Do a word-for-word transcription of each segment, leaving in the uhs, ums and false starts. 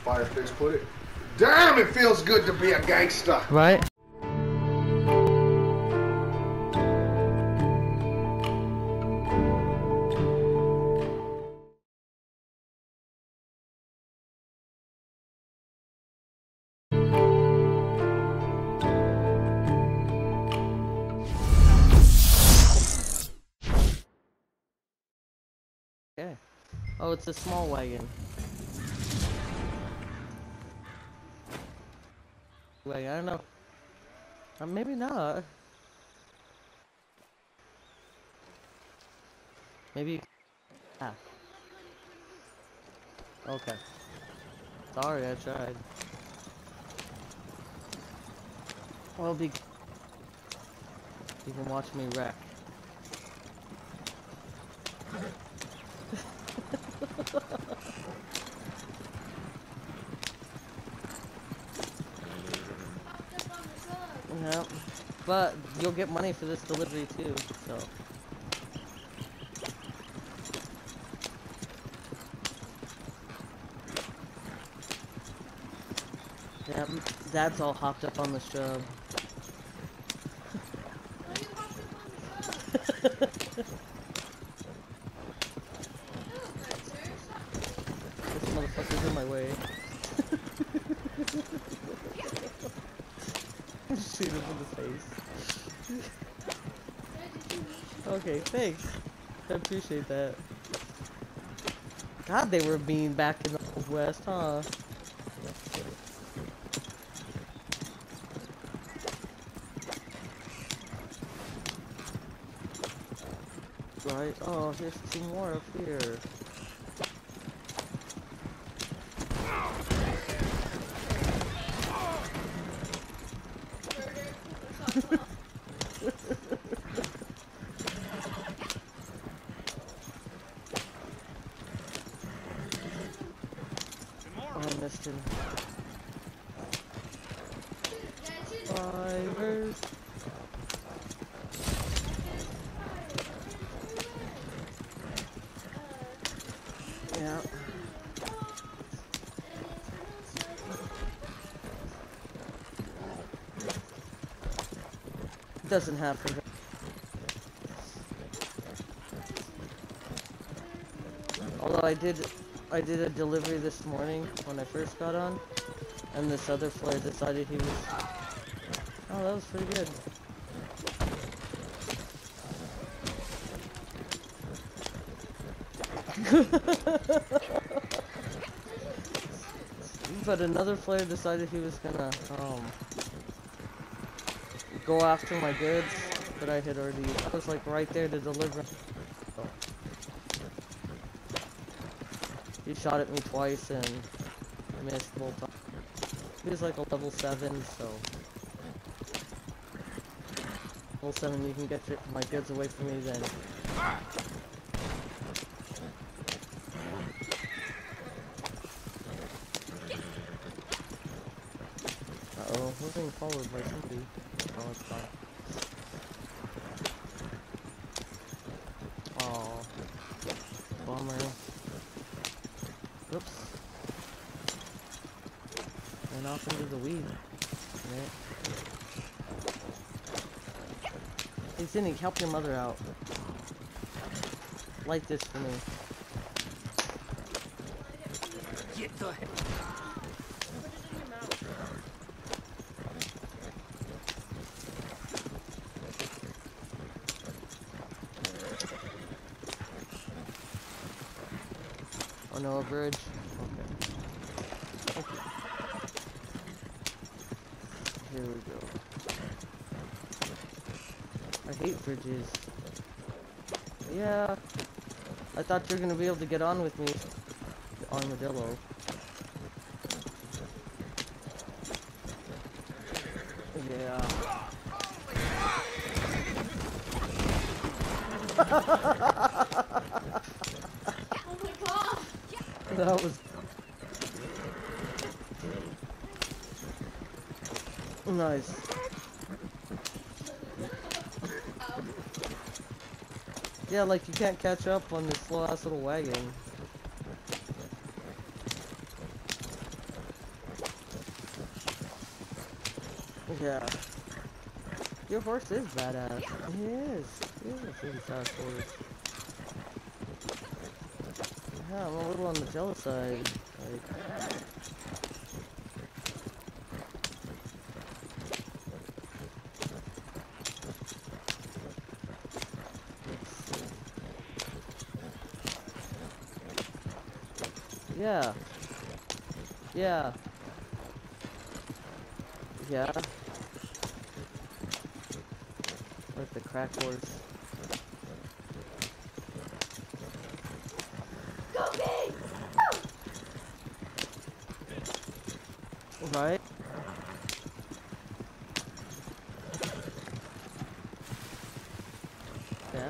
Firefish put it. Damn, it feels good to be a gangster. Right? Okay. Oh, it's a small wagon. Wait, I don't know. Uh, maybe not. Maybe. Ah. Okay. Sorry, I tried. Well, be. You can watch me wreck. Yeah, but you'll get money for this delivery too, so. Yeah, Dad's all hopped up on the shrub. This motherfucker's in my way. Shoot him in the face. Okay, thanks. I appreciate that. God, they were mean back in the Old West, huh? Right? Oh, here's two more up here. Oh, I missed him. Fivers. Yeah. Doesn't happen. Although I did, I did a delivery this morning when I first got on, and this other flare decided he was. Oh, that was pretty good. But another flare decided he was gonna um go after my goods, but I had already. I was like right there to deliver. So. He shot at me twice and missed both times. He was like a level seven, so level seven you can get your, my goods away from me then. Uh-oh, we're being followed by somebody. Oh, it's not. Aw. Bummer. Oops. Went off into the weed. Right. Hey, Zinni, help your mother out. Light this for me. Get the heck. Oh no, a bridge. Okay. Thank you. Here we go. I hate bridges. Yeah. I thought you were gonna be able to get on with me. Armadillo. Yeah. Oh my god! That was nice. Yeah, like you can't catch up on this slow ass little wagon. Yeah. Your horse is badass. He is. He is a pretty fast horse. Yeah, I'm a little on the jealous side. Like, yeah. Yeah. Yeah. Like the crack horse. Go me! Right? Yeah.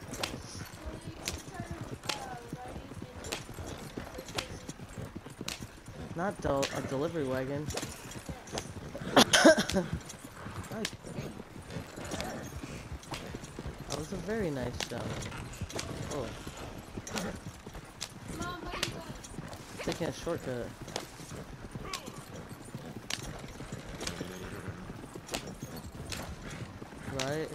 Not del a delivery wagon. Nice. That was a very nice jump. Oh, Mom, what are you doing? taking a shortcut. Right?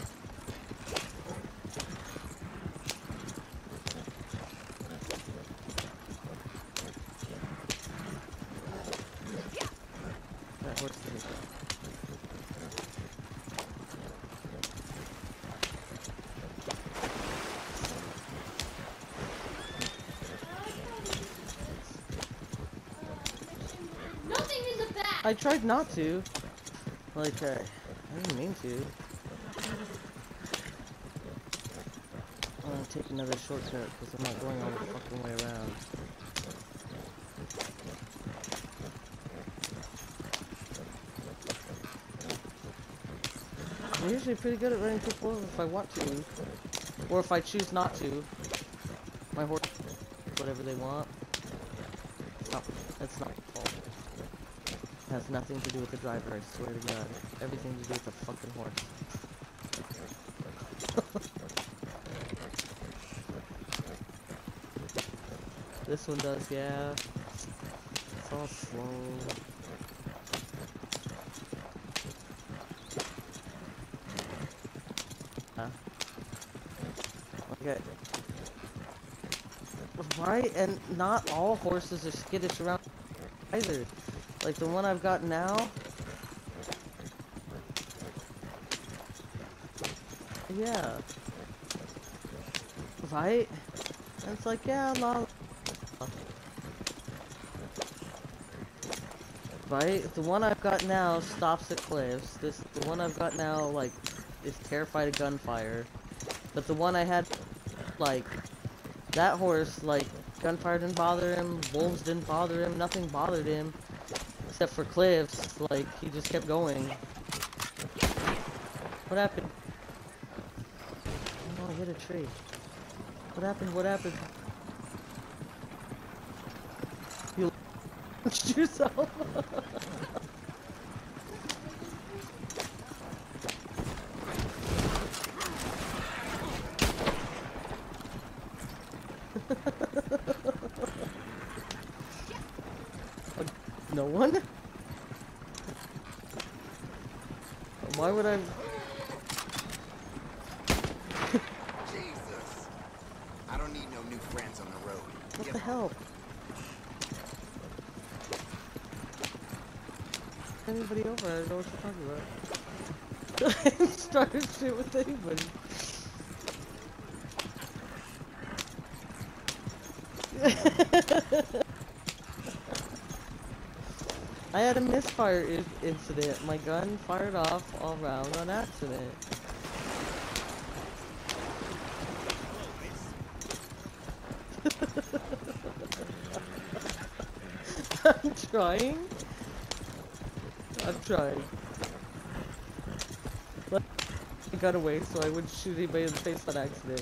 That horse didn't go. Nothing in the back! I tried not to. Like, uh, I didn't mean to. I'm gonna take another shortcut because I'm not going all the fucking way around. I'm usually pretty good at running people over if I want to. Or if I choose not to. My horse, whatever they want. It's not, it's not my fault. It has nothing to do with the driver, I swear to God. Everything to do with the fucking horse. This one does, yeah. It's all slow. Uh, okay. Right, and not all horses are skittish around either. Like the one I've got now. Yeah. Right? And it's like, yeah, I'm not. Right? The one I've got now stops at cliffs. This, the one I've got now, like, is terrified of gunfire. But the one I had, like, that horse, like, gunfire didn't bother him, wolves didn't bother him, nothing bothered him. Except for cliffs, like, he just kept going. What happened? Oh, I hit a tree. What happened? What happened? You launched yourself? No one? Why would I? Jesus. I don't need no new friends on the road. What Get the on. hell? Anybody over? I don't know what you're talking about. I didn't start shit with anybody. I had a misfire I incident. My gun fired off all round on accident. I'm trying. I'm trying. But I got away so I wouldn't shoot anybody in the face on accident.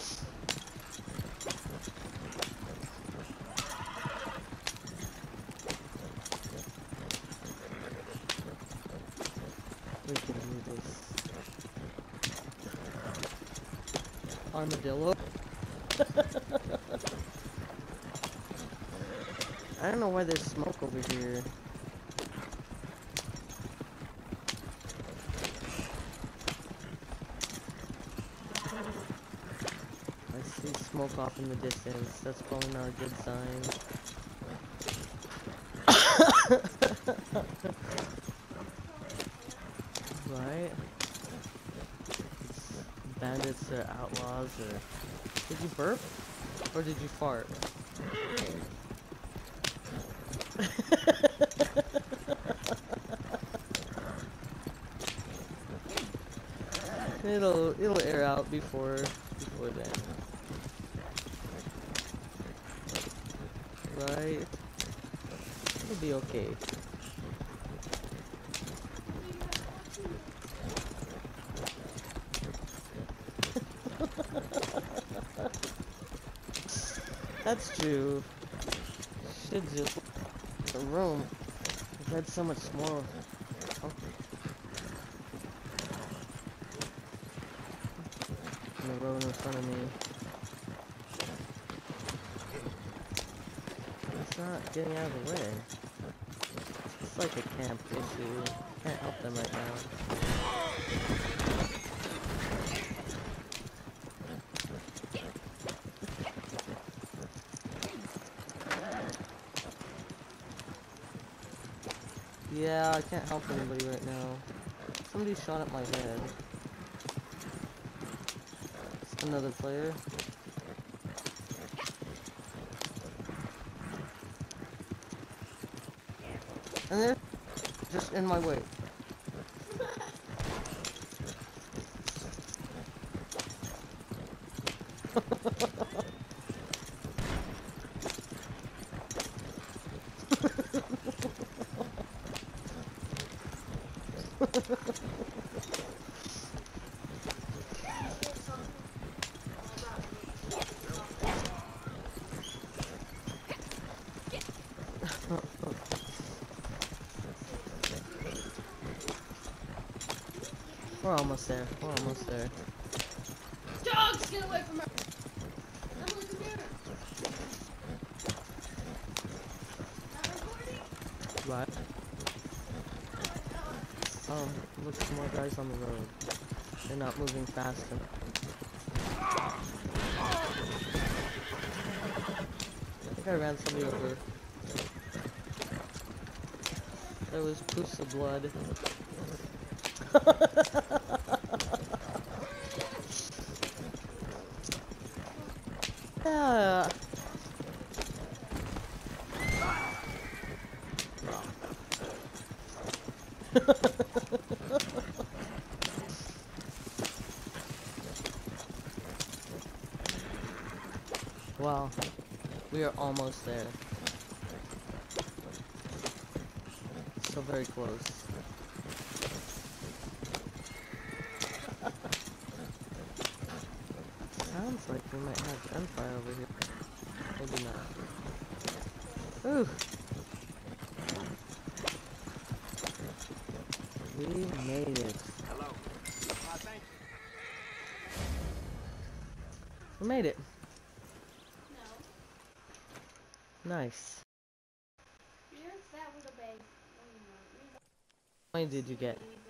We can do this. Armadillo. I don't know why there's smoke over here. smoke off in the distance. That's probably not a good sign. Right? Bandits or outlaws or... Did you burp? Or did you fart? It'll it'll air out before before then. Right? It'll be okay. That's true. Should just the room. I've had so much more. Oh. In the road in front of me. It's not getting out of the way. It's like a camp issue. Can't help them right now. Yeah, I can't help anybody right now. Somebody shot at my head. It's another player. And they're just in my way. We're almost there. We're almost there. Dogs, get away from her! Emily, come here! Not recording? Right. Oh, look, some more guys on the road. They're not moving fast enough. I think I ran somebody over. There was poofs of blood. Yeah. Wow, we are almost there. So very close. Sounds like we might have gunfire over here. Maybe not. Ooh. We made it. Hello. Uh, thank you. We made it. No. Nice. Here's that with a bag. How many did you get?